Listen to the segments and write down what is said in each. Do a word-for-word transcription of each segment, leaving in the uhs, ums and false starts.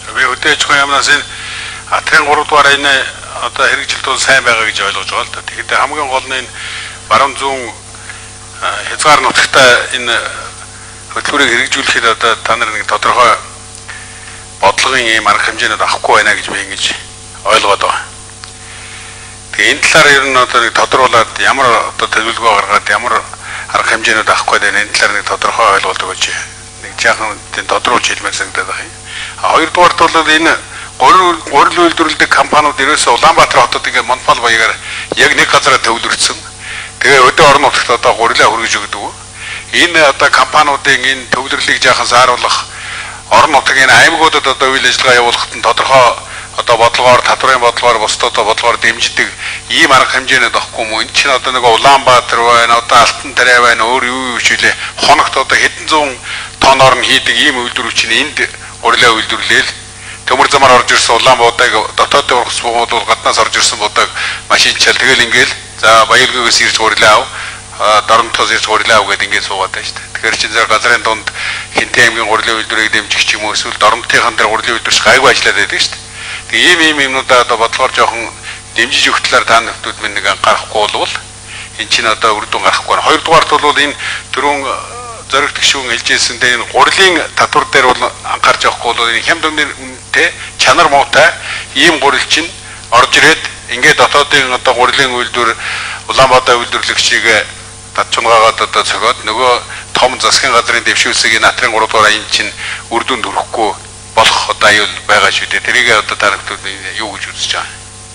Би өдөөж яамнаас энэ Атрын гурав дугаар энэ одоо хэрэгжилт бол сайн байгаа гэж ойлгож байгаа л да. Тэгэхээр хамгийн гол нь энэ баруун зүүн хязгаар нутагта энэ хөтөлбөрийг хэрэгжүүлэхэд одоо та нар нэг тодорхой бодлогын ийм арга хэмжээнд авахгүй байна гэж би ингэж ойлгоод байгаа. Тэгээ энэ талаар ер нь одоо нэг тодруулаад ямар одоо төлөвлөгөө гаргаад ямар арга хэмжээнд авахгүй байна энэ талаар нэг тодорхой ойлголт өгөөч. Нэг жаахан тодруулж хэлмээр санагдаад байна. А хоёрдугаарт бол энэ гурил үйлдвэрлэдэг компаниуд ерөөсөө Улаанбаатар хотод ингээд монопол баягаар яг нэг газараа төвлөрсөн. Тэгээ өдөө орон нутагт одоо гурилаа хүргэж өгдөг. Энэ одоо компаниудын энэ төвлөрлийг жаахан сааруулах орон нутгийн аймагуудад одоо үйл ажиллагаа явуулахад нь тодорхой одоо бодлогоор татварын бодлогоор бусдад бодлогоор дэмждэг ийм арга хэмжээнд авахгүй юм. Энэ чинь одоо нэг Улаанбаатар байна, одоо Алтан тариа байна, өөр юу юу хичээлээ хоногт одоо хэдэн зуун тонноор нь хийдэг ийм үйлдвэрүүд чинь энд гурилаа үйлдвэрлээл төмөр замаар орж ирсэн Улаанбаатарыг дотоодын ургас буугууд бол гаднаас орж ирсэн бодог машинчаал тэгэл ингээл за баялгүйгээс ирж гурилаа ав доронтоос ирж гурилаа ав гэдэг ингээд суугаад байна шүү дээ. Тэгэхээр чинь зэрэг газрын дунд Хинтээ аймгийн гурилын үйлдвэрийг дэмжих ч юм уу эсвэл доронтынхан дээр гурилын үйлдвэрч гайгүй ажиллаад байдаг шүү дээ. Тэгээ ийм ийм юмнуудаа одоо бодлогоор жоохон дэмжиж өгөх талаар та нөхдүүд минь нэг анхаарахгүй болвол эн чинь одоо үр дүн гарахгүй байна. Хоёрдугаарт бол энэ дөрвөн зориг тгшүүн хэлжсэн дээр энэ гурилын татвар дээр бол анхаарч явахгүй бол энэ хямд үнэтэй чанар муутай ийм гурил чинь орж ирээд ингээд дотоодын одоо гурилын үйлдвэр Улаанбаатар үйлдвэрлэгчийг татчунгаагаад одоо цогоод нөгөө том засгийн газрын дэвшүүлсийг энэ Атрын гурав дугаар энэ чинь үр дүнд хүрэхгүй болох одоо аюул байгаа шүү дээ. Тэрийг одоо тархтууд юу гэж үзэж байгаа.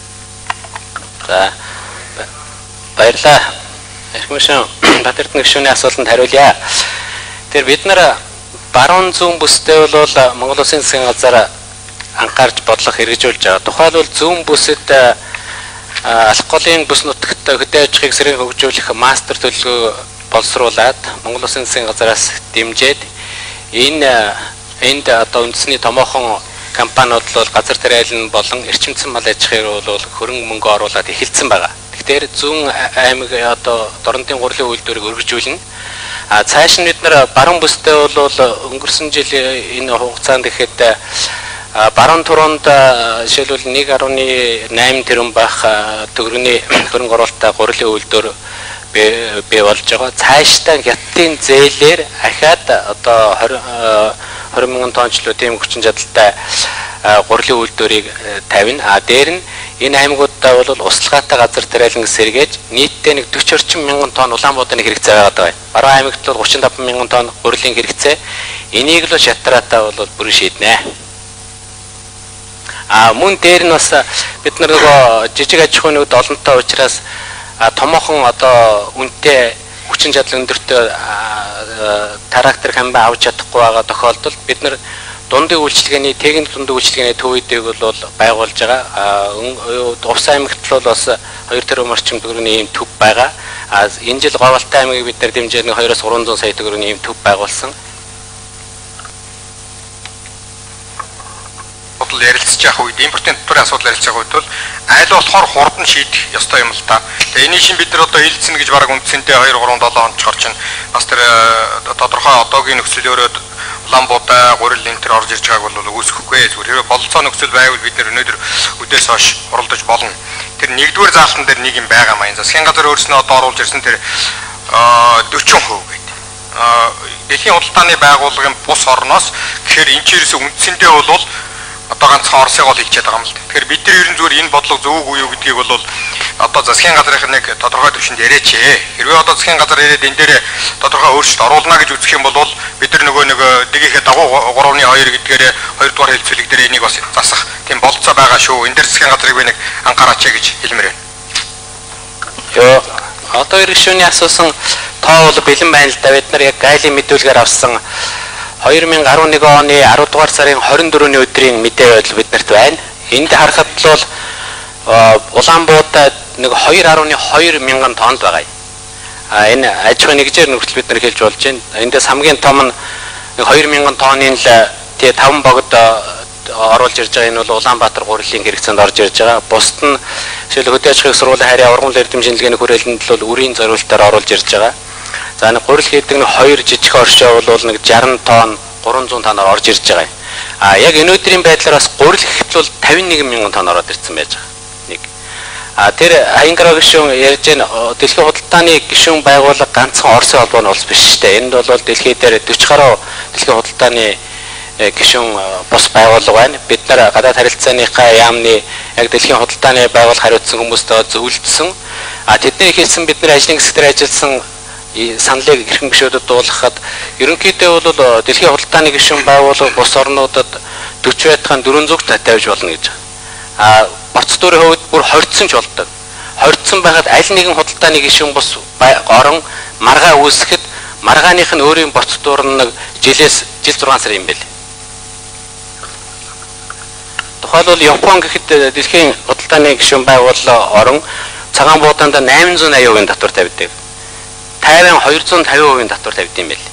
За баярлалаа. Эхмэшэн Батэрдэн гишүүний асуултанд хариулъя. Тэр бид нар баруун зүүн бүстэй бол Монгол Улсын засгийн газар анхаарч бодлого хэрэгжүүлж байгаа. Тухайлбал зүүн бүсэд алкоголын бүс нутагт хөдөө аж ахуйг сэргийн хөгжүүлэх мастер төлөвлөгөө боловсруулад Монгол Улсын засгийн газараас дэмжиж энэ энд одоо үндэсний томоохон компаниуд бол газар тариалан болон эрчимцэн мал аж ахуйг бол хөрөнгө мөнгө оруулаад эхэлсэн байгаа. Тэгэхээр зүүн аймаг одоо Доронтын гурилын үйлдвэрийг өргөжүүлнэ. А цааш нь бид нар баруун бүстэй бол өнгөрсөн жил энэ хугацаанд ихэд баруун туруунд жишээлбэл нэг нугас найман тэрбум байх төгрөгийн хөрөнгө оруулалттай гурилын үйлдвэр бий болж байгаа. Цаашдаа хятадын зээлээр ахаад одоо двадцать мянган тоннчлуу тийм хүчин чадалтай гурилын үйлдвэрийг тавина. А дээр нь энэ аймагуудаа бол услгаатай газар тариалан сэргээж нийтдээ нэг forty орчим мянган тонн Улаанбаатарын хэрэгцээ байгаа даа. Баруун аймагт бол thirty five мянган тонн гурилын хэрэгцээ. Энийг л шатраатаа бол бүрэн шийднэ. А мөн дээр нь бас бид нар нөгөө жижиг аж ахуйнууд олонтой учраас томоохон одоо үнэтэй хүчин чадал өндөртэй трактор хамбаа авч чадахгүй байгаа тохиолдолд бид нар дундын үйлчилгээний техник дундын үйлчилгээний төвөйдөг бол байгуулж байгаа. Увс аймагт бол бас two тэрбум орчим төгрөгийн ийм төв байгаа. А энэ жил Говьалтай аймгийг бид нар дэмжиж нэг two-оос three hundred сая төгрөгийн ийм төв байгуулсан. Асуудал ярилцж явах үед импортын татварын асуудал ярилцж байгаа үед бол айл болохоор хурдан шийдэх ёстой юм л та. Тэгээ энийг шин бид нар одоо хилцэн гэж бараг үндсэндээ two three seven онцгор чинь бас тэр тодорхой одоогийн нөхцөл өрөөд Улаанбаатар гурил энэ төр орж ирж байгааг бол үүсэхгүй. Зүгээр бололцоо нөхцөл байвал бид нар өнөөдөр үдээс хойш уралдаж болно. Тэр нэгдүгээр заалтан дээр нэг юм байгаа маяг. Засгийн газар өөрснөө одоо оруулж ирсэн тэр forty percent гэдэг. Дэлхийн худалдааны байгууллагын бус орноос гэхээр энэ чирээс үндсэндээ бол одоо ганцхан Оросыг ол хэлчихэд байгаа юм л. Тэгэхээр бид нар ерөн зүгээр энэ бодлого зөв үгүй юу гэдгийг бол одоо засгийн газрынх нэг тодорхой төвшөнд яриач ээ. Хэрвээ одоо засгийн газар ирээд энэ дээр тодорхой өөрчлөлт оруулна гэж үзэх юм бол бид нар нөгөө нэг дээгийнхээ дагуу three гэдгээр хоёрдугаар хэлцүүлэг дээр энийг бас засах тийм болцоо байгаа шүү. Энэ дээр засгийн газрыг би нэг анхаараач гэж хэлмээр байна. Йоо, одоо иргэшүүний асуусан тоо бол бэлэн байна л да. Бид нар яг гайлын мэдүүлгээр авсан two thousand eleven оны ten дугаар сарын twenty-fourны өдрийн мэдээ байдал биднэрт байна. Энд харахад бол Улаанбаатар нэг two point two мянган тоннд байгаа. А энэ аж ахуйн нэгжээр нөхцөл бид нар хэлж болж байна. Эндээс хамгийн том нь two мянган тонны л тэгээ five богд оруулж ирж байгаа энэ бол Улаанбаатар гурилын хэрэгцээнд орж ирж байгаа. Бусд нь жишээл хөдөө аж ахуйн сургуулийн харьяа ургамал эрдэм шинжилгээний хүрээлэнд бол үрийн зориултаар оруулж ирж байгаа. За нэг гурил хийдэг нэг хоёр жижиг оршоо бол нэг sixty тонн гурван зуун тоноор орж ирж байгаа юм. А яг өнөөдрийн байдлаар бас гурил гэхэд бол тавин нэг мянган тонн ороод ирсэн байж байгаа. Нэг. А тэр Аянгара гишүүн ярьж байна дэлхийн худалдааны гишүүн байгууллага ганцхан Оросын холбооны улс биш шүү дээ. Энд бол дэлхий дээр forty гаруй дэлхийн худалдааны гишүүн бус байгууллага байна. Бид нар гадаад харилцааныхаа яамны яг дэлхийн худалдааны байгууллага хариуцсан хүмүүстэй зөвлөдсөн. А тэдний хэлсэн бид нар ажлын хэсгээр ажилласан саналыг хэрхэн гишүүдэд дуулгахад ерөнхийдөө бол дэлхийн худалдааны гишүүн байгууллага бус орнуудад forty байтхан four hundred тавьж болно гэж. А боцдорын хувьд бүр хоригдсон ч болдог. Хоригдсон байхад аль нэгэн худалдааны гишүүн бус орон маргаа үүсгэхэд маргааных нь өөрийн боцдор нь жилээс жил six сар юм байл. Тухайлбал Япон гэхэд дэлхийн худалдааны гишүүн байгууллага орон цагаан буудаанд eight hundred eighty%-ийн татвар тавьдаг. Тайван two hundred fifty%-ийн татвар тавьд юм байл.